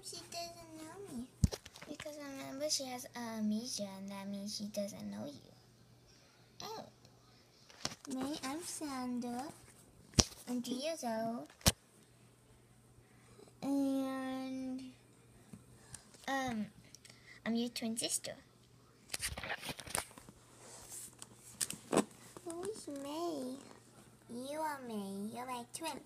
she doesn't know me? Because remember she has amnesia, and that means she doesn't know you. Oh. May, I'm Sandra. I'm 3 years old. And I'm your twin sister. Who's May? You are May. You're my twin.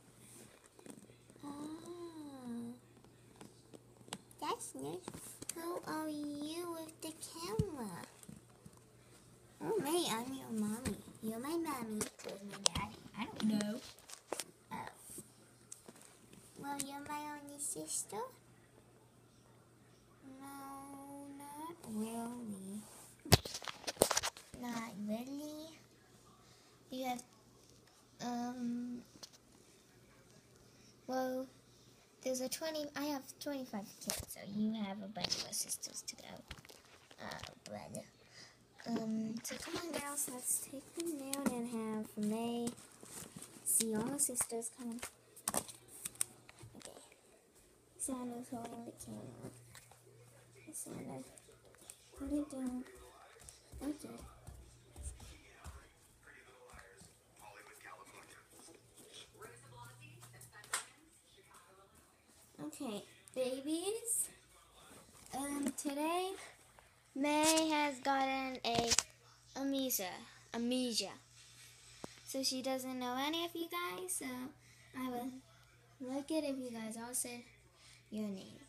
Oh, that's nice. Who are you with the camera? Oh, May, I'm your mommy. You're my mommy. Who's my daddy? I don't know. Oh. Well, you're my only sister? No, not really. Not really. You have, well, I have 25 kids, so you have a bunch of sisters to go. But, so come on, girls, let's take them down and have May see all the sisters come. Okay. Sandra's holding the camera. Sandra, put it down. Okay. Okay, babies. Today May has gotten amnesia. So she doesn't know any of you guys. So I would like it if you guys all said your name.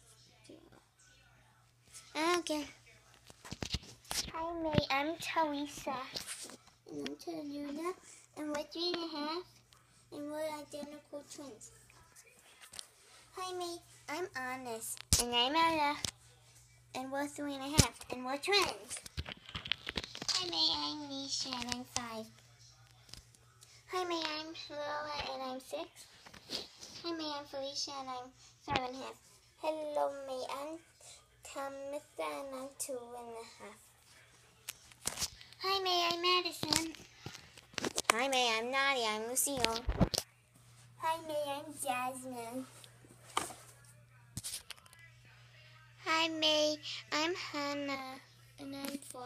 Okay. Hi May, I'm Teresa. And I'm Tallulah. And we're 3.5. And we're identical twins. Hi May, I'm Honest. And I'm Ella. And we're 3.5. And we're twins. Hi May, I'm Nisha and I'm 5. Hi May, I'm Lola and I'm 6. Hi May, I'm Felicia and I'm 5.5. Hello May, I'm Tamitha and I'm 2.5. Hi May, I'm Madison. Hi May, I'm Nadia, I'm Lucille. Hi May, I'm Jasmine. Hi May, I'm Hannah, and I'm 4.5.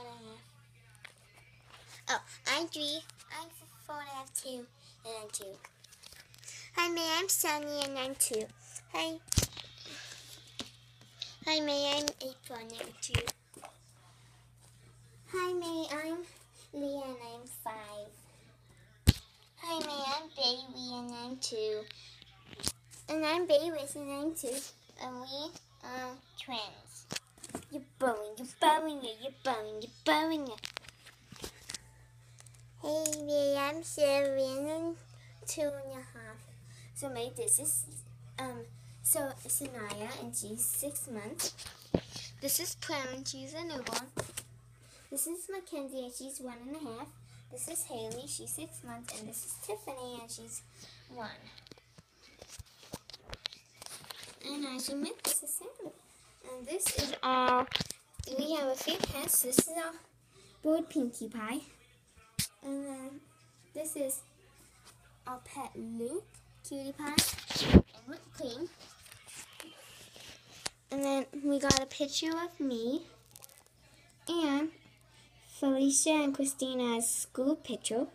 Oh, I'm 3. I'm 4.5 too, and I'm 2. Hi May, I'm Sunny, and I'm 2. Hi May, I'm April, and I'm 2. Hi May, I'm Leah, and I'm 5. Hi May, I'm Baby, and I'm 2. And I'm Babies, and I'm 2. And we are twins. You're bowing it. Hey May, I'm 7 and 2.5. So May, this is Sanaya, and she's 6 months. This is Prem, and she's a newborn. This is Mackenzie, and she's 1.5. This is Haley, she's 6 months, and this is Tiffany, and she's 1. And as you met, this is Sandra. And this is we have a few pets. This is our bird Pinkie Pie. And then this is our pet Luke, Cutie Pie, and Whipped Cream. And then we got a picture of me and Felicia and Christina's school picture.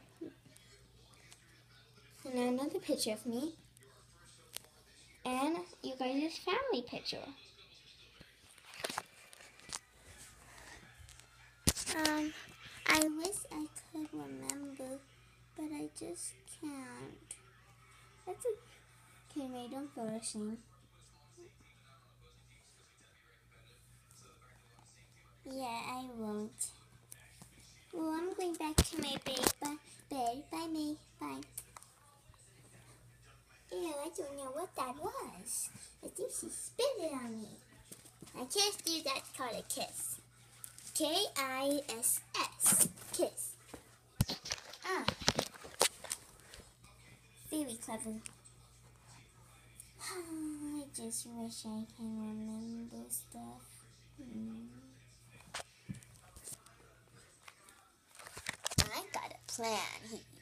And then another picture of me. And you guys' family picture. I wish I could remember, but I just can't. That's okay, May, don't feel ashamed. Yeah, I won't. Well, I'm going back to my bed. Bye, May. Bye. Ew, I don't know what that was. I think she spit it on me. I can't do that. Called a kiss. K-I-S-S. Kiss. Ah. Very clever. I just wish I can remember stuff. I got a plan here.